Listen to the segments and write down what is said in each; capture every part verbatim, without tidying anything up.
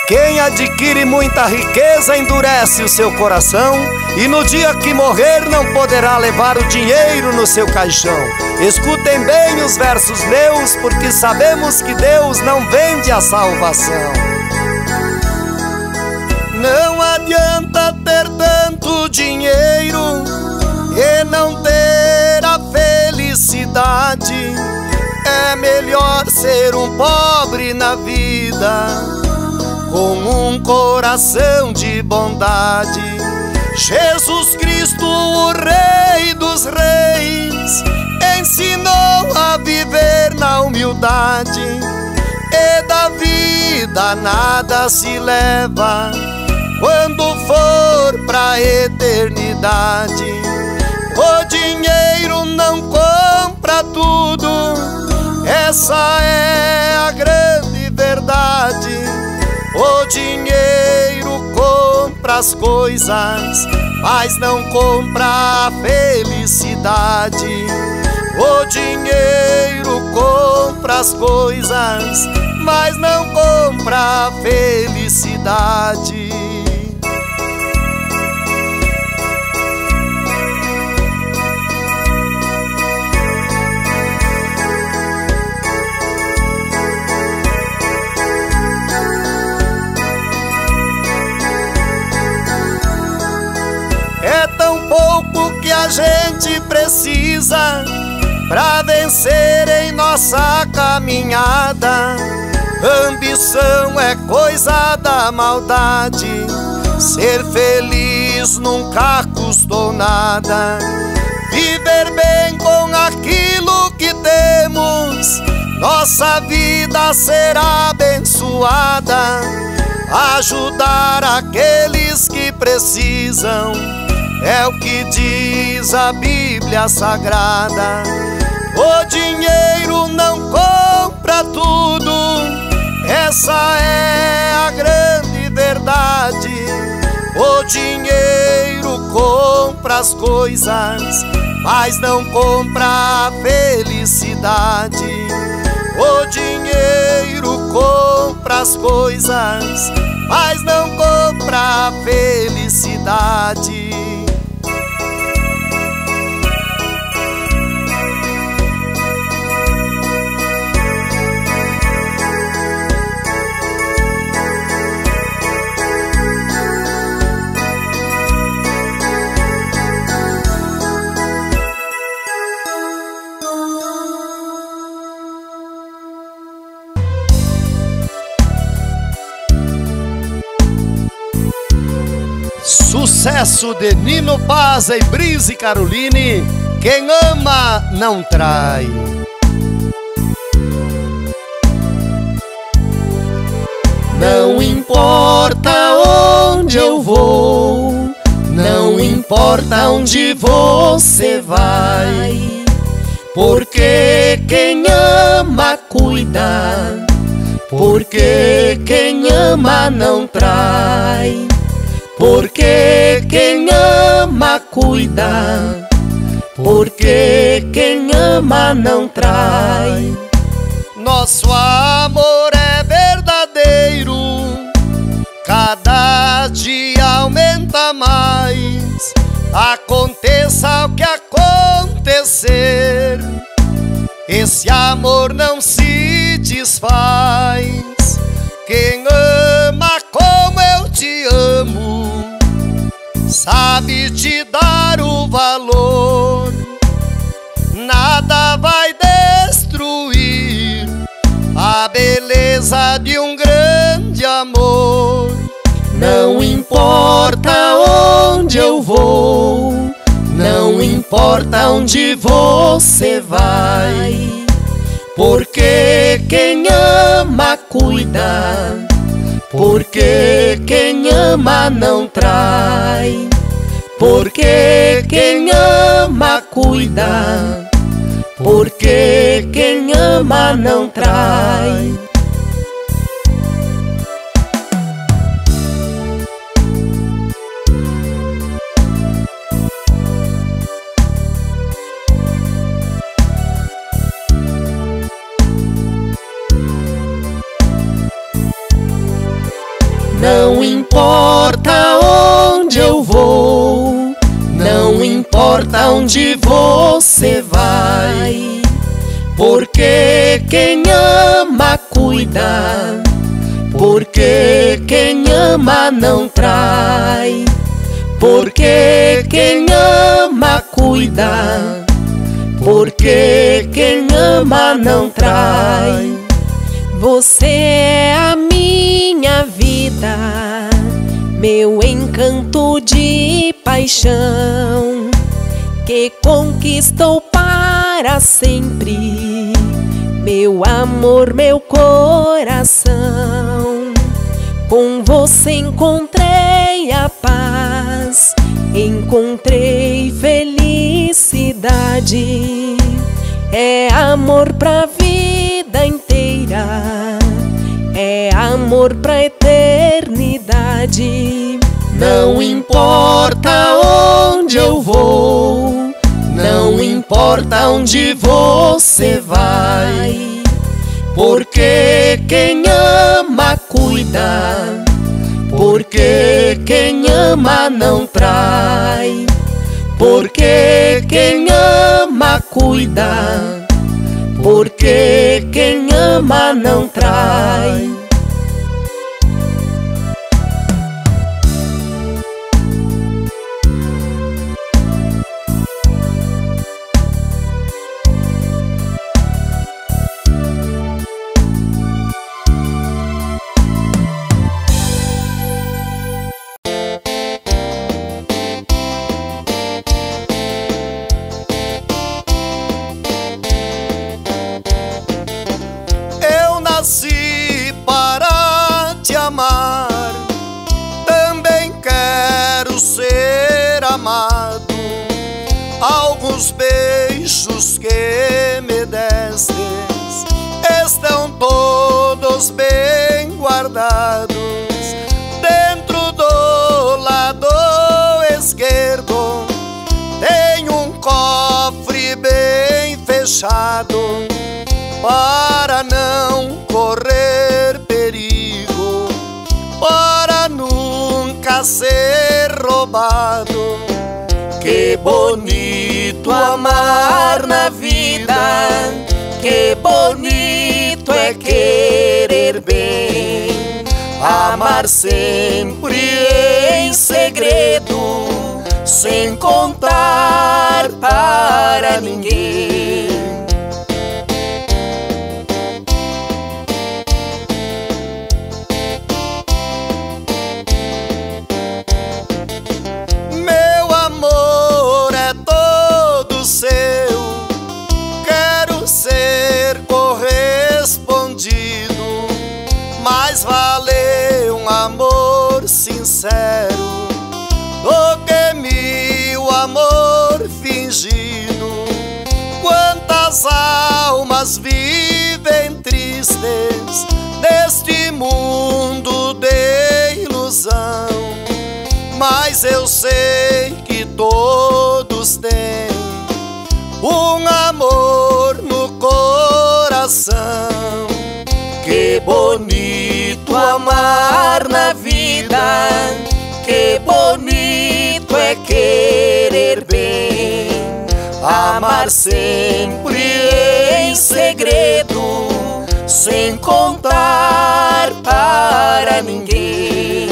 Quem adquire muita riqueza endurece o seu coração, e no dia que morrer não poderá levar o dinheiro no seu caixão. Escutem bem os versos meus, porque sabemos que Deus não vende a salvação. Não adianta ter tanto dinheiro e não ter a felicidade. É melhor ser um pobre na vida, com um coração de bondade. Jesus Cristo, o Rei dos Reis, ensinou a viver na humildade, e da vida nada se leva quando for pra eternidade. O dinheiro não compra tudo, essa é a grande verdade. O dinheiro compra as coisas, mas não compra a felicidade. O dinheiro compra as coisas, mas não compra a felicidade. É tão pouco que a gente precisa pra vencer em nossa caminhada. Ambição é coisa da maldade, ser feliz nunca custou nada. Viver bem com aquilo que temos, nossa vida será abençoada. Ajudar aqueles que precisam é o que diz a Bíblia Sagrada. O dinheiro não compra tudo, essa é a grande verdade. O dinheiro compra as coisas, mas não compra a felicidade. O dinheiro compra as coisas, mas não compra a felicidade. Sucesso de Nino Paz e Brise Caroline, quem ama não trai. Não importa onde eu vou, não importa onde você vai, porque quem ama cuida, porque quem ama não trai. Porque quem ama cuida, porque quem ama não trai. Nosso amor é verdadeiro, cada dia aumenta mais. Aconteça o que acontecer, esse amor não se desfaz. Quem ama como eu te amo, sabe te dar o valor. Nada vai destruir a beleza de um grande amor. Não importa onde eu vou, não importa onde você vai, porque quem ama cuida, porque quem ama não trai. Porque quem ama cuida, porque quem ama não trai. Não importa onde eu vou, não importa onde você vai, porque quem ama cuida, porque quem ama não trai, porque quem ama cuida, porque quem ama não trai. Você é a minha vida, meu encanto de paixão, que conquistou para sempre meu amor, meu coração. Com você encontrei a paz, encontrei felicidade. É amor pra vida inteira, é amor pra eternidade. Não importa onde eu vou, não importa onde você vai, porque quem ama cuida, porque quem ama não trai, porque quem ama cuida, porque quem ama não trai. Nasci para te amar, também quero ser amado. Alguns beijos que me destes estão todos bem guardados dentro do lado esquerdo. Tem um cofre bem fechado para não correr perigo, para nunca ser roubado. Que bonito amar na vida, que bonito é querer bem, amar sempre em segredo, sem contar para ninguém. Mais vale um amor sincero do que mil amor fingido. Quantas almas vivem tristes neste mundo de ilusão, mas eu sei que todos têm um amor no coração. Que bonito amar na vida, que bonito é querer bem, amar sempre em segredo, sem contar para ninguém.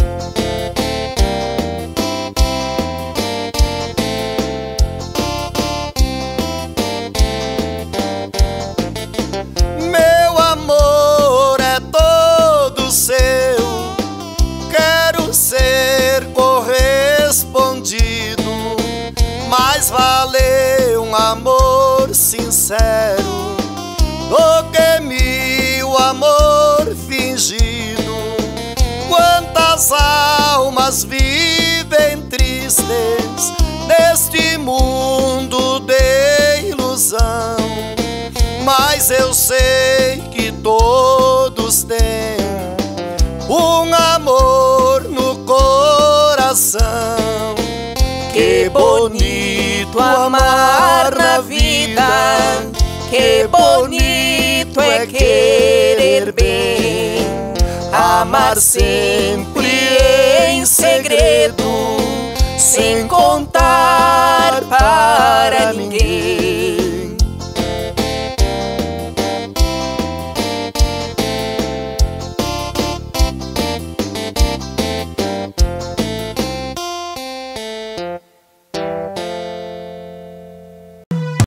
Mais vale um amor sincero do que mil amor fingido. Quantas almas vivem tristes neste mundo de ilusão, mas eu sei que todos têm um amor no coração. Que bonito amar na vida, que bonito é querer bem, amar sempre segredo sem contar.